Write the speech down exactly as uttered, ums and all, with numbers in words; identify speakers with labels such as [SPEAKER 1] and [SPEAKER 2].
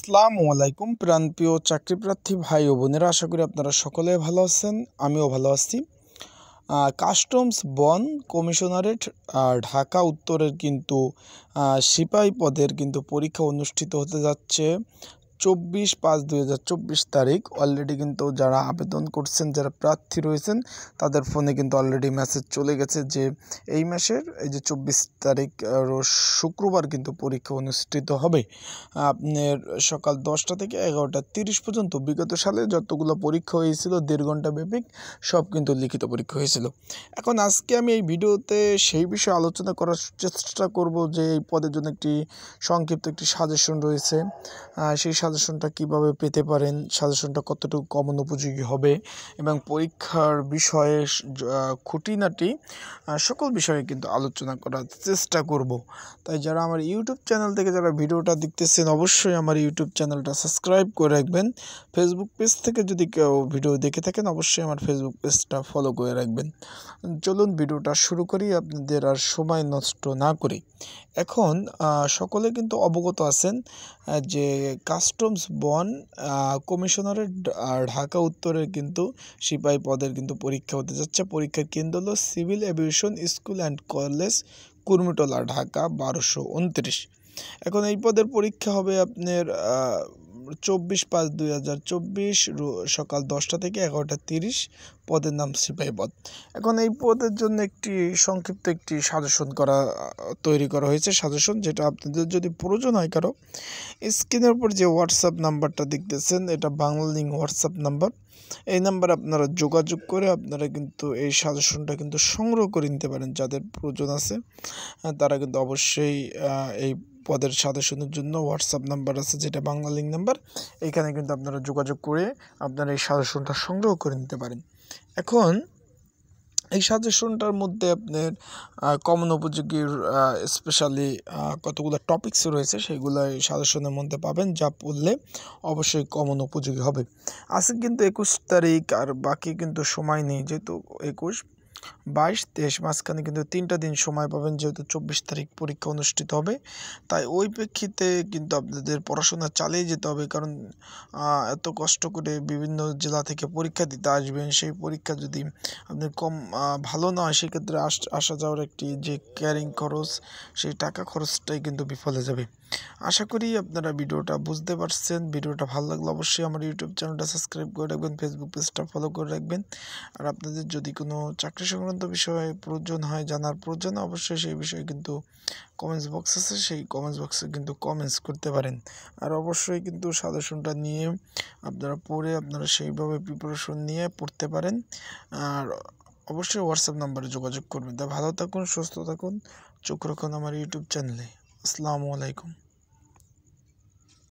[SPEAKER 1] আসসালামু আলাইকুম প্রাণপ্রিয় চাকরিপ্রার্থী ভাই ও বোনেরা, আশা করি আপনারা সকলে ভালো আছেন। আমিও ভালো আছি। কাস্টমস বন কমিশনারেট ঢাকা উত্তরের কিন্তু সিপাহী পদের কিন্তু পরীক্ষা অনুষ্ঠিত হতে যাচ্ছে চব্বিশ পাঁচ দুই হাজার চব্বিশ তারিখ। অলরেডি কিন্তু যারা আবেদন করছেন, যারা প্রার্থী রয়েছেন, তাদের ফোনে কিন্তু অলরেডি মেসেজ চলে গেছে যে এই মাসের এই যে চব্বিশ তারিখ শুক্রবার কিন্তু পরীক্ষা অনুষ্ঠিত হবে আপনার সকাল দশটা থেকে এগারোটা তিরিশ পর্যন্ত। বিগত সালে যতগুলো পরীক্ষা হয়েছিল দেড় ঘন্টা ব্যাপী, সব কিন্তু লিখিত পরীক্ষা হয়েছিল। এখন আজকে আমি এই ভিডিওতে সেই বিষয়ে আলোচনা করার চেষ্টা করব যে এই পদের জন্য একটি সংক্ষিপ্ত একটি সাজেশন রয়েছে, সেই সাজেশনটা কিভাবে পেতে পারেন, সাজেশনটা কতটুকু কমন উপযোগী হবে এবং পরীক্ষার বিষয়ে খুঁটিনাটি সকল বিষয়ে কিন্তু আলোচনা করার চেষ্টা করব। তাই যারা আমার ইউটিউব চ্যানেল থেকে যারা ভিডিওটা দেখতেছেন, অবশ্যই আমার ইউটিউব চ্যানেলটা সাবস্ক্রাইব করে রাখবেন। ফেসবুক পেজ থেকে যদি কেউ ভিডিও দেখে থাকেন, অবশ্যই আমার ফেসবুক পেজটা ফলো করে রাখবেন। চলুন ভিডিওটা শুরু করি আপনাদের আর সময় নষ্ট না করি। এখন সকলে কিন্তু অবগত আছেন যে কাস্টমস বন কমিশনারের ঢাকা উত্তরের কিন্তু সিপাহী পদের কিন্তু পরীক্ষা হতে যাচ্ছে। পরীক্ষার কেন্দ্র হলো civil aviation school and college, Kurmitola, Dhaka বারোশো উনত্রিশ। এখন এই পদের পরীক্ষা হবে আপনার চব্বিশ পাঁচ দুই হাজার চব্বিশ সকাল দশটা থেকে এগারোটা তিরিশ। পদের নাম সিপাহী পদ। এখন এই পদের জন্য একটি সংক্ষিপ্ত একটি সাজেশন করা তৈরি করা হয়েছে, সাজেশন যেটা আপনাদের যদি প্রয়োজন হয় কারো, স্ক্রিনের উপর যে হোয়াটসঅ্যাপ নাম্বারটা দেখতেছেন, এটা বাংলা লিঙ্ক হোয়াটসঅ্যাপ নাম্বার। এই নাম্বারে আপনারা যোগাযোগ করে আপনারা কিন্তু এই সাজেশনটা কিন্তু সংগ্রহ করে নিতে পারেন। যাদের প্রয়োজন আছে তারা কিন্তু অবশ্যই এই পদের সাজেশনের জন্য হোয়াটসঅ্যাপ নাম্বার আছে, যেটা বাংলা লিঙ্ক নাম্বার। এখানে কিন্তু আপনারা যোগাযোগ করে আপনারা এই সাজেশনটা সংগ্রহ করে নিতে পারেন। এখন এই সাজেশনটার মধ্যে আপনার কমন উপযোগীর স্পেশালি কতগুলো টপিকস রয়েছে, সেগুলো এই সাজেশনের মধ্যে পাবেন, যা পড়লে অবশ্যই কমন উপযোগী হবে। আজকে কিন্তু একুশ তারিখ, আর বাকি কিন্তু সময় নেই, যেহেতু একুশ বাইশ তেইশ মাঝখানে কিন্তু তিনটা দিন সময় পাবেন, যেহেতু চব্বিশ তারিখ পরীক্ষা অনুষ্ঠিত হবে। তাই ওই প্রেক্ষিতে কিন্তু আপনাদের পড়াশোনা চালিয়ে যেতে হবে, কারণ এত কষ্ট করে বিভিন্ন জেলা থেকে পরীক্ষা দিতে আসবেন, সেই পরীক্ষা যদি আপনার কম ভালো না হয়, সেক্ষেত্রে আসা যাওয়ার একটি যে ক্যারিং খরচ, সেই টাকা খরচটাই কিন্তু বিফলে যাবে। আশা করি আপনারা ভিডিওটা বুঝতে পারছেন। ভিডিওটা ভালো লাগলে অবশ্যই আমার ইউটিউব চ্যানেলটা সাবস্ক্রাইব করে রাখবেন, ফেসবুক পেজটা ফলো করে রাখবেন। আর আপনাদের যদি কোনো চাকরি সংক্রান্ত বিষয়ে প্রয়োজন হয়, জানার প্রয়োজন, অবশ্যই সেই বিষয়ে কিন্তু কমেন্টস বক্স আছে, সেই কমেন্টস বক্সে কিন্তু কমেন্টস করতে পারেন। আর অবশ্যই কিন্তু সাজেশনটা নিয়ে আপনারা পড়ে আপনারা সেইভাবে প্রিপারেশন নিয়ে পড়তে পারেন। আর অবশ্যই হোয়াটসঅ্যাপ নাম্বারে যোগাযোগ করবেন। তা ভালো থাকুন, সুস্থ থাকুন, চোখ রাখুন আমার ইউটিউব চ্যানেলে। আসসালামু আলাইকুম।